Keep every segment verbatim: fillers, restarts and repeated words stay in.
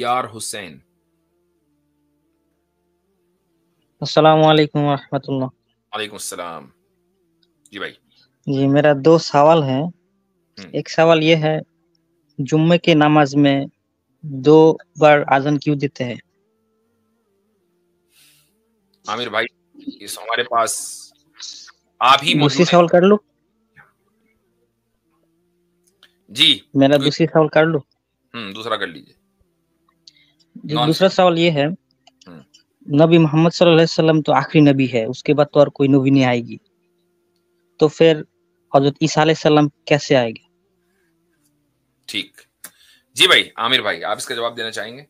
یار حسین. السلام علیکم ورحمۃ اللہ. وعلیکم السلام. جی بھائی. جی میرا دو سوال ہے. ہم، ایک سوال یہ ہے، جمعے کے نماز میں دو بار اذان کیوں دیتے ہیں؟ عامر بھائی اس ہمارے پاس آپ ہی دوسری موجود ہیں. سوال کر لوں؟ جی میرا کوئی دوسری سوال کر لوں؟ ہم دوسرا کر لیجیے. جی نان دوسرا سوال یہ ہے، ہم، نبی محمد صلی اللہ علیہ وسلم تو آخری نبی ہے، اس کے بعد تو اور کوئی نبی نہیں آئے گی، تو پھر حضرت عیسیٰ علیہ السلام کیسے آئے گی؟ ٹھیک. جی بھائی عامر بھائی آپ اس کا جواب دینا چاہیں گے؟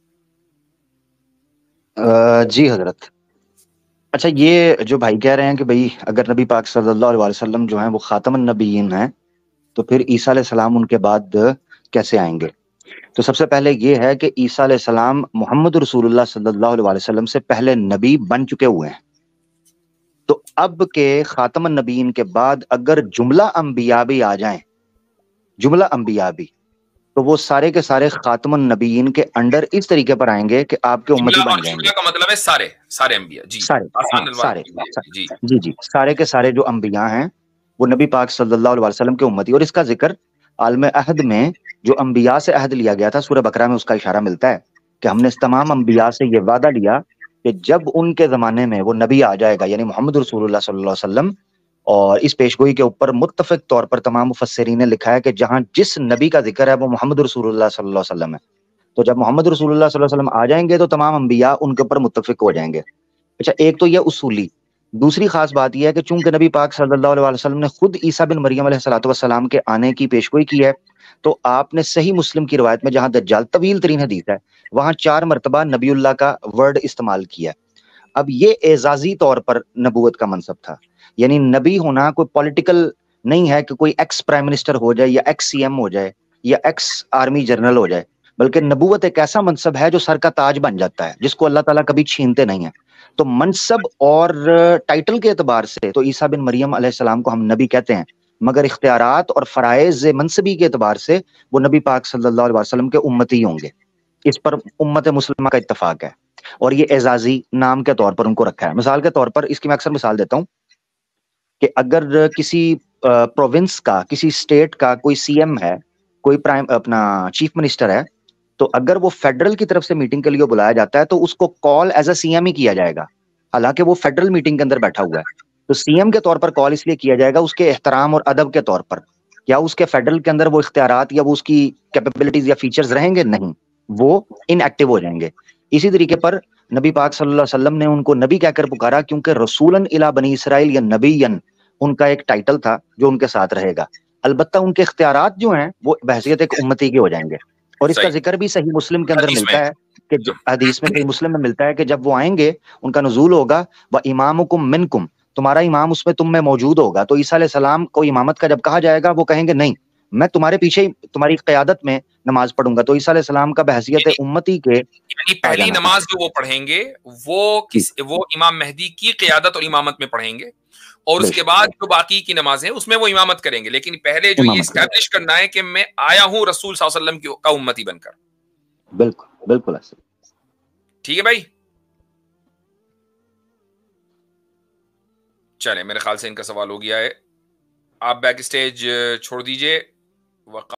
آ، جی حضرت. اچھا، یہ جو بھائی کہہ رہے ہیں کہ بھئی اگر نبی پاک صلی اللہ علیہ وسلم جو ہیں وہ خاتم النبیین ہیں تو پھر عیسیٰ علیہ السلام ان کے بعد کیسے آئیں گے؟ تو سب سے پہلے یہ ہے کہ عیسیٰ علیہ السلام محمد رسول اللہ صلی اللہ علیہ وسلم سے پہلے نبی بن چکے ہوئے ہیں. تو اب کے خاتم النبیین کے بعد اگر جملہ انبیاء بھی آ جائیں، جملہ انبیاء بھی، تو وہ سارے کے سارے خاتم النبیین کے انڈر اس طریقے پر آئیں گے کہ آپ کے جملہ امتی اور بن جائیں گے. جملہ کا مطلب ہے سارے سارے انبیاء. جی سارے، ہاں آسان الفاظ سارے، میں سا- جی. جی جی سارے کے سارے جو انبیاء ہیں وہ نبی پاک صلی اللہ علیہ وسلم کے امتی. اور اس کا ذکر عالم عہد میں جو انبیاء سے عہد لیا گیا تھا، سورہ بقرہ میں اس کا اشارہ ملتا ہے کہ ہم نے اس تمام انبیاء سے یہ وعدہ لیا کہ جب ان کے زمانے میں وہ نبی آ جائے گا، یعنی محمد رسول اللہ صلی اللہ علیہ وسلم. اور اس پیشگوئی کے اوپر متفق طور پر تمام مفسرین نے لکھا ہے کہ جہاں جس نبی کا ذکر ہے وہ محمد رسول اللہ صلی اللہ علیہ وسلم ہے. تو جب محمد رسول اللہ صلی اللہ علیہ وسلم آ جائیں گے تو تمام انبیاء ان کے اوپر متفق ہو جائیں گے. اچھا، ایک تو یہ اصولی. دوسری خاص بات یہ ہے کہ چونکہ نبی پاک صلی اللہ علیہ وسلم نے خود عیسیٰ بن مریم علیہ الصلوۃ والسلام کے آنے کی پیشگوئی کی ہے، تو آپ نے صحیح مسلم کی روایت میں جہاں دجال طویل ترین حدیث ہے وہاں چار مرتبہ نبی اللہ کا ورڈ استعمال کیا. اب یہ اعزازی طور پر نبوت کا منصب تھا، یعنی نبی ہونا کوئی پولیٹیکل نہیں ہے کہ کوئی ایکس پرائم منسٹر ہو جائے یا ایکس سی ایم ہو جائے یا ایکس آرمی جنرل ہو جائے، بلکہ نبوت ایک ایسا منصب ہے جو سر کا تاج بن جاتا ہے جس کو اللہ تعالیٰ کبھی چھینتے نہیں ہیں. تو منصب اور ٹائٹل کے اعتبار سے تو عیسیٰ بن مریم علیہ السلام کو ہم نبی کہتے ہیں، مگر اختیارات اور فرائض منصبی کے اعتبار سے وہ نبی پاک صلی اللہ علیہ وسلم کے امتی ہوں گے. اس پر امت مسلمہ کا اتفاق ہے، اور یہ اعزازی نام کے طور پر ان کو رکھا ہے. مثال کے طور پر اس کی میں اکثر مثال دیتا ہوں کہ اگر کسی پروونس کا، کسی اسٹیٹ کا کوئی سی ایم ہے، کوئی پرائم اپنا چیف منسٹر ہے، تو اگر وہ فیڈرل کی طرف سے میٹنگ کے لیے بلایا جاتا ہے تو اس کو call as a C M ہی کیا جائے گا، حالانکہ وہ فیڈرل میٹنگ کے اندر بیٹھا ہوا ہے. تو سی ایم کے طور پر کال اس لیے کیا جائے گا اس کے احترام اور ادب کے طور پر. کیا اس کے فیڈرل کے اندر وہ اختیارات یا وہ اس کی کیپیبلٹیز یا فیچرز رہیں گے؟ نہیں، وہ ان ایکٹیو ہو جائیں گے. اسی طریقے پر نبی پاک صلی اللہ علیہ وسلم نے ان کو نبی کہہ کر پکارا کیونکہ رسولن الی بنی اسرائیل یا نبیین ان کا ایک ٹائٹل تھا جو ان کے ساتھ رہے گا. البتہ ان کے اختیارات جو ہیں وہ بحیثیت ایک امتی کے ہو جائیں گے. اور اس کا صحیح. ذکر بھی صحیح مسلم کے اندر حدیث میں ملتا ہے کہ ج- ہم، حدیث میں، صحیح مسلم میں ملتا ہے کہ جب وہ آئیں گے ان کا نزول ہوگا، وہ امامکم منکم، تمہارا امام اس میں تم میں موجود ہوگا. تو عیسیٰ علیہ السلام کو امامت کا جب کہا جائے گا وہ کہیں گے نہیں، میں تمہارے پیچھے ہی تمہاری قیادت میں نماز پڑھوں گا. تو عیسیٰ علیہ السلام کا بحیثیت یعنی امتی کے یعنی آ پہلی جانا. نماز جو وہ پڑھیں گے وہ جی، کس وہ امام مہدی کی قیادت اور امامت میں پڑھیں گے، اور بے اس کے شک، بعد جو باقی کی نمازیں اس میں وہ امامت کریں گے. لیکن پہلے جو یہ امامت کریں. اسٹیبلش کرنا ہے کہ میں آیا ہوں رسول صلی اللہ علیہ وسلم کی- کا امتی بن کر. بالکل بالکل ایسے. ٹھیک ہے بھائی. چلیں میرے خیال سے ان کا سوال ہو گیا ہے. آپ بیک اسٹیج چھوڑ دیجئے.